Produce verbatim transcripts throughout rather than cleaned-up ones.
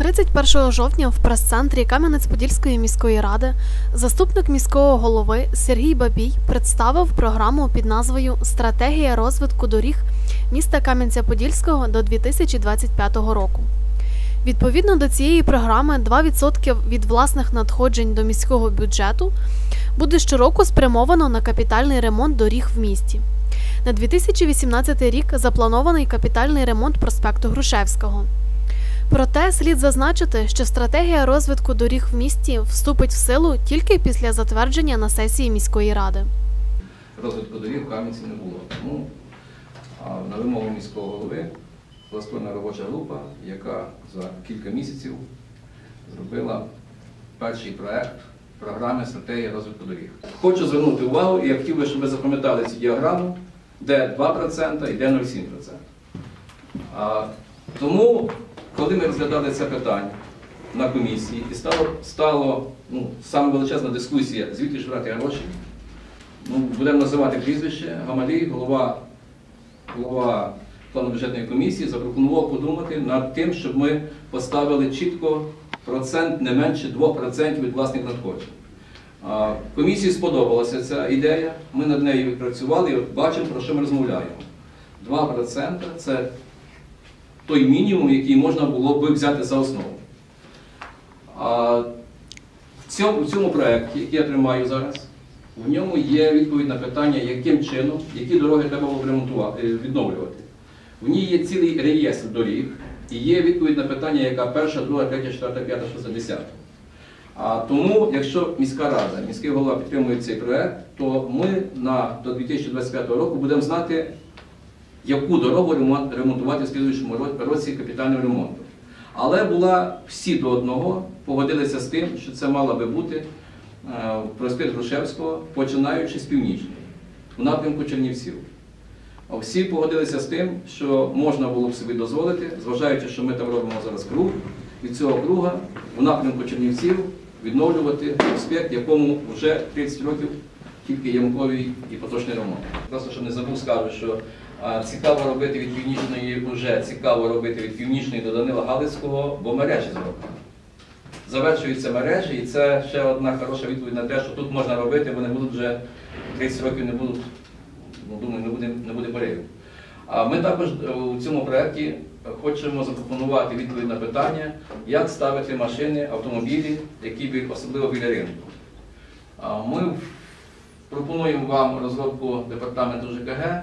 тридцять першого жовтня в прес-центрі Кам'янець-Подільської міської ради заступник міського голови Сергій Бабій представив програму під назвою «Стратегія розвитку доріг міста Кам'янця-Подільського до дві тисячі двадцять п'ятого року». Відповідно до цієї програми, два відсотки від власних надходжень до міського бюджету буде щороку спрямовано на капітальний ремонт доріг в місті. На дві тисячі вісімнадцятий рік запланований капітальний ремонт проспекту Грушевського. Проте слід зазначити, що стратегія розвитку доріг в місті вступить в силу тільки після затвердження на сесії міської ради. Розвитку доріг в Кам'янці не було. Тому на вимогу міського голови була створена робоча група, яка за кілька місяців зробила перший проєкт програми стратегії розвитку доріг. Хочу звернути увагу, і я хотів би, щоб ви запам'ятали цю діаграму, де два відсотки і де нуль цілих сім десятих відсотка. Тому, коли ми розглядали це питання на комісії, і стало, стало ну, саме величезна дискусія, звідки ж брати гроші, ну, будемо називати прізвище, Гамалій, голова, голова планово-бюджетної комісії, запропонував подумати над тим, щоб ми поставили чітко процент не менше двох відсотків від власних надходжень. Комісії сподобалася ця ідея, ми над нею відпрацювали і от бачимо, про що ми розмовляємо. два відсотки – це той мінімум, який можна було б взяти за основу. А в цьому, в цьому проєкті, який я тримаю зараз, в ньому є відповідь на питання, яким чином, які дороги треба було ремонтувати, відновлювати. В ній є цілий реєстр доріг, і є відповідь на питання, яка перша, друга, третя, четверта, п'ята, шоста, десята. А тому, якщо міська рада, міський голова підтримує цей проєкт, то ми на, до дві тисячі двадцять п'ятого року будемо знати, яку дорогу ремонтувати в слідуючому році капітальним ремонтом. Але була всі до одного погодилися з тим, що це мала би бути проспект Грушевського, починаючи з північної, у напрямку Чернівців. Всі погодилися з тим, що можна було б собі дозволити, зважаючи, що ми там робимо зараз круг, від цього круга у напрямку Чернівців відновлювати проспект, якому вже тридцять років тільки ямковий і поточний ремонт. Просто, щоб не забув, скажу, що а, цікаво робити від північної, вже цікаво робити від північної до Данила Галицького, бо мережі зроблені. Завершуються мережі, і це ще одна хороша відповідь на те, що тут можна робити, бо не будуть вже тридцять років не будуть, ну, думаю, не буде, не буде поривів. А ми також у цьому проєкті хочемо запропонувати відповідь на питання, як ставити машини, автомобілі, які особливо біля ринку. Ми пропонуємо вам розробку департаменту ЖКГ,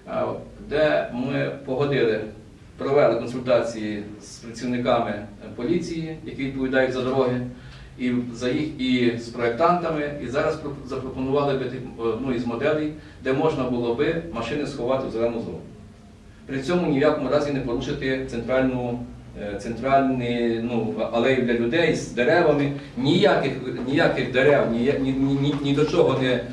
де ми погодили, провели консультації з працівниками поліції, які відповідають за дороги, і, за їх, і з проєктантами, і зараз запропонували одну із моделей, де можна було би машини сховати в зелену зону. При цьому ні в якому разі не порушити центральну, центральні ну, алеї для людей з деревами, ніяких, ніяких дерев, ні, ні, ні, ні до чого не,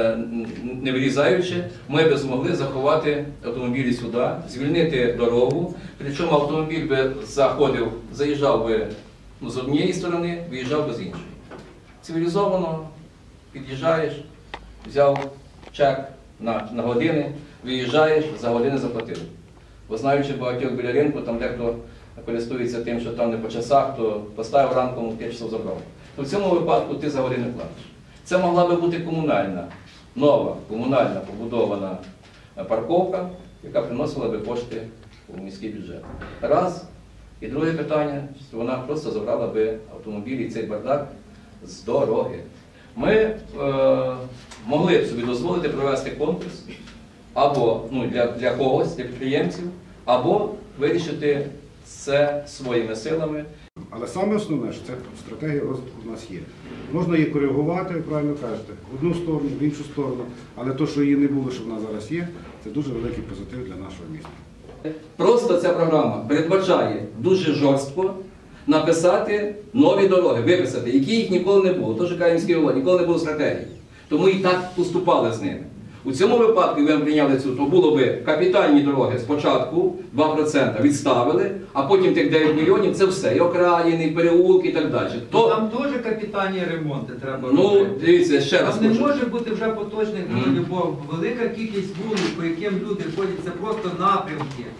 не вирізаючи, ми б змогли заховати автомобілі сюди, звільнити дорогу, причому автомобіль би заходив, заїжджав би ну, з однієї сторони, виїжджав би з іншої. Цивілізовано під'їжджаєш, взяв чек на, на години, виїжджаєш, за години заплатив. Бо знаючи багатьох біля ринку, там дехто користується тим, що там не по часах, то поставив ранком, в п'ять часов забрав. То в цьому випадку ти за години платиш. Це могла би бути комунальна, нова, комунальна побудована парковка, яка приносила би кошти у міський бюджет. Раз. І друге питання, що вона просто забрала би автомобілі і цей бардак з дороги. Ми е, могли б собі дозволити провести конкурс або ну, для, для когось, для підприємців, або вирішити це своїми силами. Але саме основне, що це стратегія розвитку у нас є. Можна її коригувати, ви правильно кажете, в одну сторону, в іншу сторону, але те, що її не було, що вона зараз є, це дуже великий позитив для нашого міста. Просто ця програма передбачає дуже жорстко написати нові дороги, виписати, які їх ніколи не було. Тож каже міський голова, ніколи не було стратегії. Тому і так поступали з ними. У цьому випадку, якби ми прийняли цю, то було б капітальні дороги спочатку два відсотки відставили, а потім тих дев'ять мільйонів це все, і окраїни, і переулки і так далі. То, там теж капітальні ремонти треба ну, робити. Дивіться, ще раз. Там не може бути вже поточних дорог, бо велика кількість вулиць, по яким люди ходять, це просто напрямки.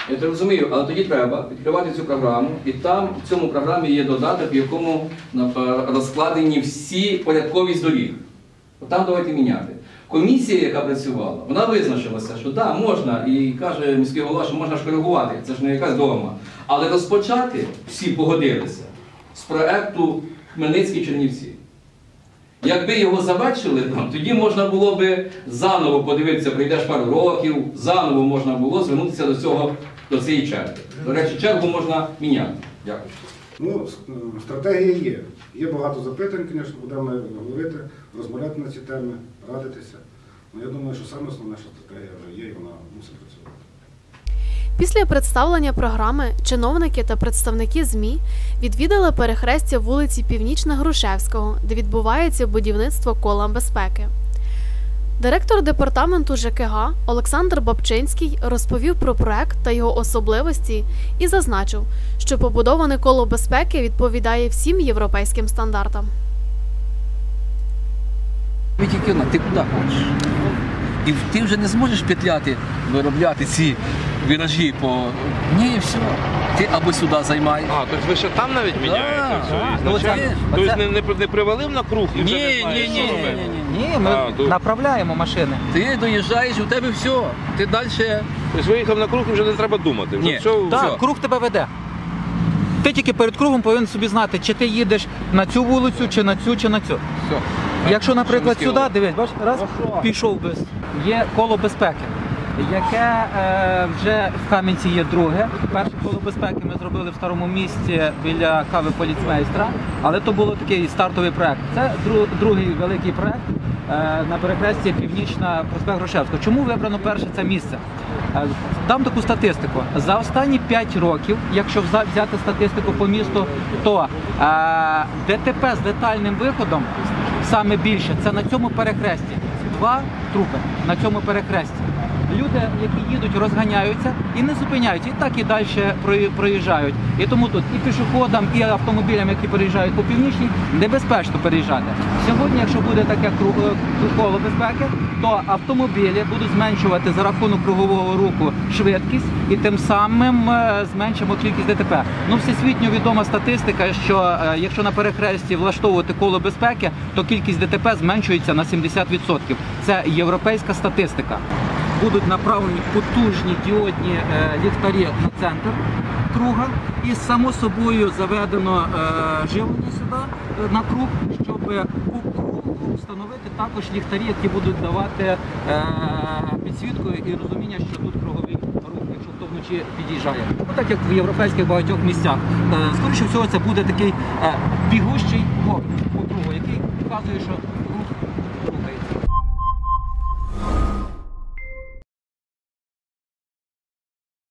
Я це розумію, але тоді треба відкривати цю програму, і там в цьому програмі є додаток, в якому нап- розкладені всі порядковість доріг. От там давайте міняти. Комісія, яка працювала, вона визначилася, що так, можна, і каже міський голова, що можна шкоригувати, це ж не якась догма. Але розпочати всі погодилися з проекту Хмельницький-Чернівці. Якби його завершили там, тоді можна було би заново подивитися, пройдеш пару років, заново можна було звернутися до цього, до цієї черги. До речі, чергу можна міняти. Дякую. Ну, с- е, стратегія є. Є багато запитань, звісно, будемо говорити, розмовляти на ці теми, радитися. Ну, я думаю, що саме основне, що стратегія вже є і вона мусить працювати. Після представлення програми чиновники та представники ЗМІ відвідали перехрестя вулиці Північна-Грушевського, де відбувається будівництво кола безпеки. Директор департаменту ЖКГ Олександр Бабчинський розповів про проект та його особливості і зазначив, що побудоване коло безпеки відповідає всім європейським стандартам. Тобі тільки одна, ти куди хочеш? І ти вже не зможеш петляти, виробляти ці віражі по... Ні, все. Ти або сюди займай. А, тобто ви ще там навіть міняєте Да, все? да. Ізначально? Оце- Тобто оце- не, не, не привалив на круг і вже Ні, не знаєш, ні, що ні, робити? ні, ні. Ні, ми А, то- направляємо машини. Ти доїжджаєш, у тебе все. Ти далі... Тобто виїхав на круг і вже не треба думати. Вже Ні. все, Так, Все. круг тебе веде. Ти тільки перед кругом повинен собі знати, чи ти їдеш на цю вулицю, чи на цю, чи на цю. Все. Якщо, наприклад, Що сюди, міський дивись, бачиш, раз, пішов без. Є коло безпеки, яке е, вже в Кам'янці є друге. Перше коло безпеки ми зробили в старому місті біля кави поліцмейстра, але то був такий стартовий проект. Це дру- другий великий проект е, на перехресті Північна проспект Грушевського. Чому вибрано перше це місце? Е, Дам таку статистику. За останні п'ять років, якщо вза- взяти статистику по місту, то е, ДТП з летальним виходом саме більше це на цьому перехресті. Два трупи на цьому перехресті. Люди, які їдуть, розганяються і не зупиняються, і так і далі прої- проїжджають. І тому тут і пішоходам, і автомобілям, які переїжджають по північній, небезпечно переїжджати. Сьогодні, якщо буде таке кру- е, коло безпеки, то автомобілі будуть зменшувати за рахунок кругового руху швидкість і тим самим е, зменшимо кількість ДТП. Ну, всесвітньо відома статистика, що е, якщо на перехресті влаштовувати коло безпеки, то кількість ДТП зменшується на сімдесят відсотків. Це європейська статистика. Будуть направлені потужні діодні е, ліхтарі на центр круга і само собою заведено е, живлення сюди е, на круг, щоб по кругу встановити також ліхтарі, які будуть давати е, підсвітку і розуміння, що тут круговий рух, якщо хто вночі під'їжджає. Ну, так як в європейських багатьох місцях. Е, скоріше всього це буде такий е, бігущий вогник по кругу, який показує, що